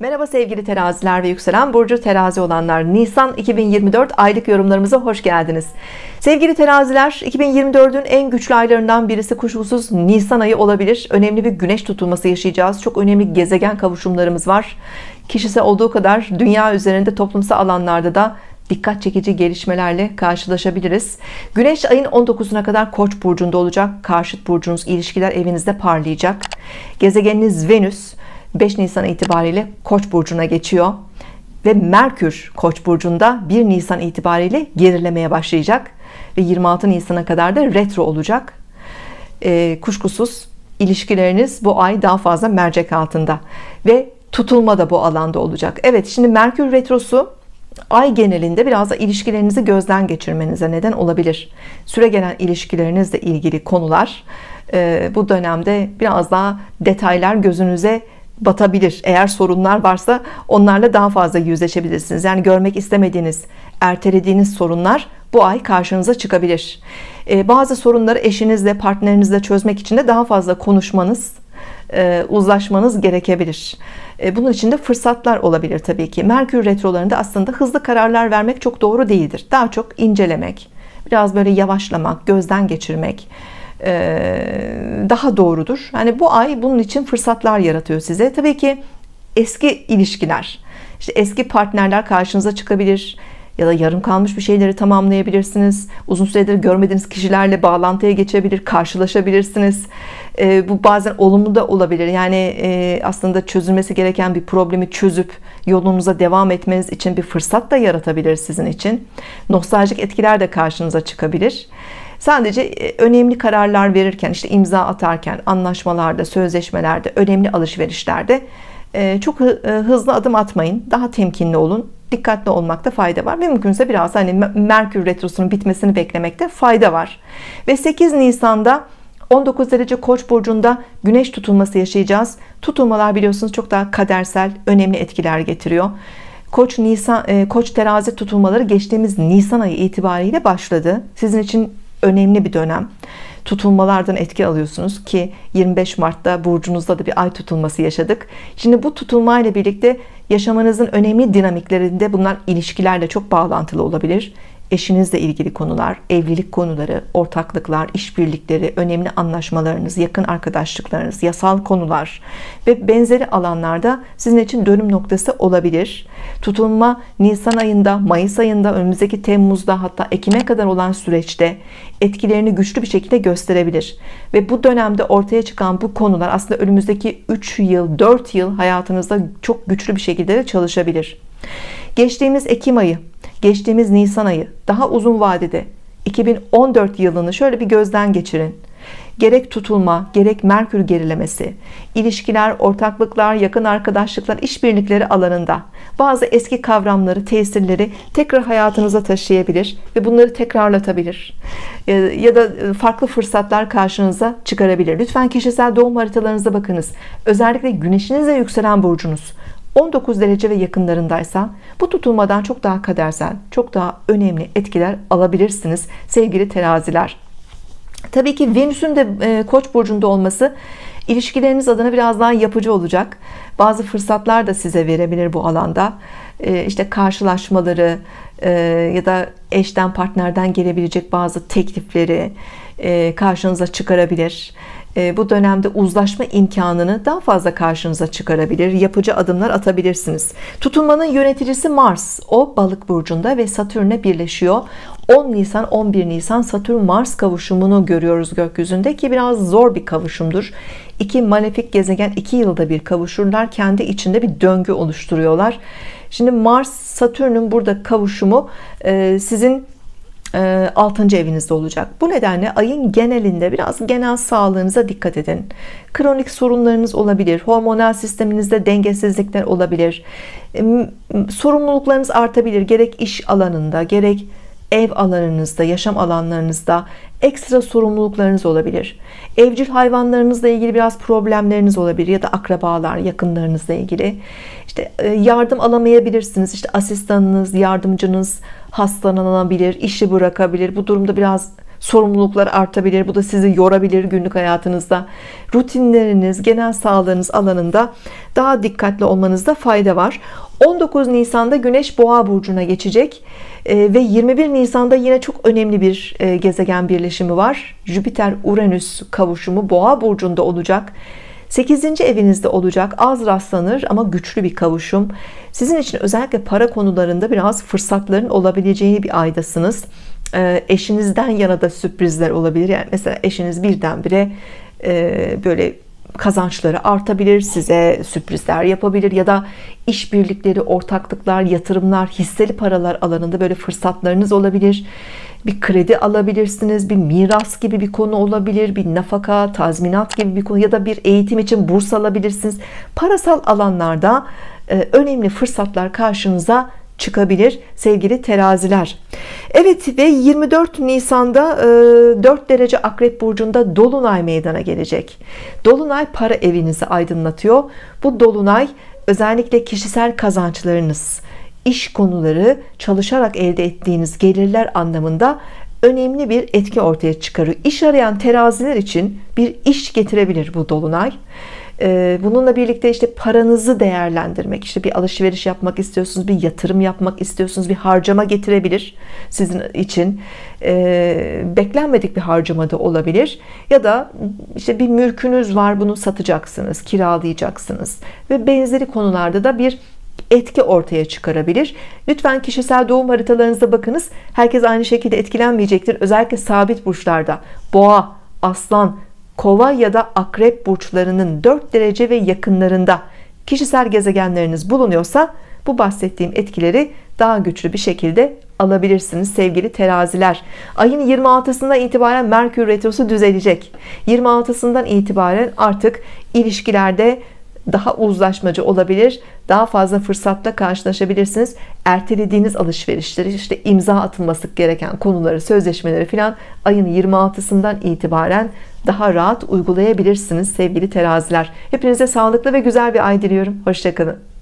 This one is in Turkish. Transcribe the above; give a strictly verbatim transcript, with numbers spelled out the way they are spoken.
Merhaba sevgili teraziler ve yükselen burcu terazi olanlar, Nisan iki bin yirmi dört aylık yorumlarımıza hoş geldiniz. Sevgili teraziler, iki bin yirmi dört'ün en güçlü aylarından birisi kuşkusuz Nisan ayı olabilir. Önemli bir güneş tutulması yaşayacağız. Çok önemli gezegen kavuşumlarımız var. Kişisel olduğu kadar dünya üzerinde toplumsal alanlarda da dikkat çekici gelişmelerle karşılaşabiliriz. Güneş ayın on dokuzuna kadar Koç burcunda olacak. Karşıt burcunuz, ilişkiler evinizde parlayacak. Gezegeniniz Venüs beş Nisan itibariyle Koç burcuna geçiyor ve Merkür Koç burcunda bir Nisan itibariyle gerilemeye başlayacak ve yirmi altı Nisan'a kadar da retro olacak. E, kuşkusuz ilişkileriniz bu ay daha fazla mercek altında ve tutulma da bu alanda olacak. Evet, şimdi Merkür retrosu ay genelinde biraz da ilişkilerinizi gözden geçirmenize neden olabilir. Süregelen ilişkilerinizle ilgili konular e, bu dönemde biraz daha detaylar gözünüze batabilir. Eğer sorunlar varsa onlarla daha fazla yüzleşebilirsiniz. Yani görmek istemediğiniz, ertelediğiniz sorunlar bu ay karşınıza çıkabilir. Ee, bazı sorunları eşinizle, partnerinizle çözmek için de daha fazla konuşmanız, e, uzlaşmanız gerekebilir. E, bunun için de fırsatlar olabilir tabii ki. Merkür retrolarında aslında hızlı kararlar vermek çok doğru değildir. Daha çok incelemek, biraz böyle yavaşlamak, gözden geçirmek daha doğrudur. Yani bu ay bunun için fırsatlar yaratıyor size. Tabii ki eski ilişkiler, işte eski partnerler karşınıza çıkabilir ya da yarım kalmış bir şeyleri tamamlayabilirsiniz. Uzun süredir görmediğiniz kişilerle bağlantıya geçebilir, karşılaşabilirsiniz. Bu bazen olumlu da olabilir. Yani aslında çözülmesi gereken bir problemi çözüp yolunuza devam etmeniz için bir fırsat da yaratabilir sizin için. Nostaljik etkiler de karşınıza çıkabilir. Sadece önemli kararlar verirken, işte imza atarken, anlaşmalarda, sözleşmelerde, önemli alışverişlerde çok hızlı adım atmayın. Daha temkinli olun. Dikkatli olmakta fayda var. Ve mümkünse biraz hani Merkür retrosunun bitmesini beklemekte fayda var. Ve sekiz Nisan'da on dokuz derece Koç burcunda güneş tutulması yaşayacağız. Tutulmalar biliyorsunuz çok daha kadersel, önemli etkiler getiriyor. Koç Nisan, Koç terazi tutulmaları geçtiğimiz Nisan ayı itibariyle başladı. Sizin için önemli bir dönem. Tutulmalardan etki alıyorsunuz ki yirmi beş Mart'ta burcunuzda da bir ay tutulması yaşadık. Şimdi bu tutulmayla birlikte yaşamanızın önemli dinamiklerinde bunlar ilişkilerle çok bağlantılı olabilir. Eşinizle ilgili konular, evlilik konuları, ortaklıklar, işbirlikleri, önemli anlaşmalarınız, yakın arkadaşlıklarınız, yasal konular ve benzeri alanlarda sizin için dönüm noktası olabilir. Tutulma Nisan ayında, Mayıs ayında, önümüzdeki Temmuz'da, hatta Ekim'e kadar olan süreçte etkilerini güçlü bir şekilde gösterebilir. Ve bu dönemde ortaya çıkan bu konular aslında önümüzdeki üç yıl, dört yıl hayatınızda çok güçlü bir şekilde de çalışabilir. Geçtiğimiz Ekim ayı, geçtiğimiz Nisan ayı, daha uzun vadede iki bin on dört yılını şöyle bir gözden geçirin. Gerek tutulma, gerek Merkür gerilemesi, ilişkiler, ortaklıklar, yakın arkadaşlıklar, işbirlikleri alanında bazı eski kavramları, tesirleri tekrar hayatınıza taşıyabilir ve bunları tekrarlatabilir. Ya da farklı fırsatlar karşınıza çıkarabilir. Lütfen kişisel doğum haritalarınıza bakınız. Özellikle güneşinizle yükselen burcunuz on dokuz derece ve yakınlarındaysa bu tutulmadan çok daha kadersel, çok daha önemli etkiler alabilirsiniz sevgili teraziler. Tabii ki Venüs'ün de Koç burcunda olması ilişkileriniz adına biraz daha yapıcı olacak. Bazı fırsatlar da size verebilir bu alanda. İşte karşılaşmaları ya da eşten, partnerden gelebilecek bazı teklifleri karşınıza çıkarabilir. Bu dönemde uzlaşma imkanını daha fazla karşınıza çıkarabilir. Yapıcı adımlar atabilirsiniz. Tutulmanın yöneticisi Mars. O Balık burcunda ve Satürn'e birleşiyor. on Nisan on bir Nisan Satürn Mars kavuşumunu görüyoruz gökyüzünde ki biraz zor bir kavuşumdur. İki malefik gezegen iki yılda bir kavuşurlar. Kendi içinde bir döngü oluşturuyorlar. Şimdi Mars Satürn'ün burada kavuşumu sizin altıncı evinizde olacak. Bu nedenle ayın genelinde biraz genel sağlığınıza dikkat edin. Kronik sorunlarınız olabilir. Hormonal sisteminizde dengesizlikler olabilir. Sorumluluklarınız artabilir. Gerek iş alanında, gerek ev alanınızda, yaşam alanlarınızda ekstra sorumluluklarınız olabilir. Evcil hayvanlarınızla ilgili biraz problemleriniz olabilir ya da akrabalar, yakınlarınızla ilgili. İşte yardım alamayabilirsiniz. İşte asistanınız, yardımcınız hastalanabilir, işi bırakabilir. Bu durumda biraz sorumluluklar artabilir. Bu da sizi yorabilir günlük hayatınızda. Rutinleriniz, genel sağlığınız alanında daha dikkatli olmanızda fayda var. on dokuz Nisan'da Güneş Boğa burcuna geçecek ve yirmi bir Nisan'da yine çok önemli bir gezegen birleşimi var. Jüpiter-Uranüs kavuşumu Boğa burcunda olacak. sekizinci evinizde olacak. Az rastlanır ama güçlü bir kavuşum. Sizin için özellikle para konularında biraz fırsatların olabileceği bir aydasınız. Eşinizden yana da sürprizler olabilir. Yani mesela eşiniz birdenbire böyle kazançları artabilir, size sürprizler yapabilir ya da işbirlikleri, ortaklıklar, yatırımlar, hisseli paralar alanında böyle fırsatlarınız olabilir. Bir kredi alabilirsiniz, bir miras gibi bir konu olabilir, bir nafaka, tazminat gibi bir konu ya da bir eğitim için burs alabilirsiniz. Parasal alanlarda önemli fırsatlar karşınıza çıkabilir sevgili teraziler. Evet, ve yirmi dört Nisan'da dört derece Akrep burcunda dolunay meydana gelecek. Dolunay para evinizi aydınlatıyor. Bu dolunay özellikle kişisel kazançlarınız, iş konuları, çalışarak elde ettiğiniz gelirler anlamında önemli bir etki ortaya çıkarıyor. İş arayan teraziler için bir iş getirebilir bu dolunay. Bununla birlikte işte paranızı değerlendirmek, işte bir alışveriş yapmak istiyorsunuz, bir yatırım yapmak istiyorsunuz, bir harcama getirebilir sizin için. Beklenmedik bir harcama da olabilir ya da işte bir mülkünüz var, bunu satacaksınız, kiralayacaksınız ve benzeri konularda da bir etki ortaya çıkarabilir. Lütfen kişisel doğum haritalarınıza bakınız. Herkes aynı şekilde etkilenmeyecektir. Özellikle sabit burçlarda Boğa, Aslan, Kova ya da Akrep burçlarının dört derece ve yakınlarında kişisel gezegenleriniz bulunuyorsa bu bahsettiğim etkileri daha güçlü bir şekilde alabilirsiniz sevgili teraziler. Ayın yirmi altısından itibaren Merkür retrosu düzelecek. yirmi altısından itibaren artık ilişkilerde daha uzlaşmacı olabilir, daha fazla fırsatla karşılaşabilirsiniz. Ertelediğiniz alışverişleri, işte imza atılması gereken konuları, sözleşmeleri filan ayın yirmi altısından itibaren daha rahat uygulayabilirsiniz sevgili teraziler. Hepinize sağlıklı ve güzel bir ay diliyorum. Hoşça kalın.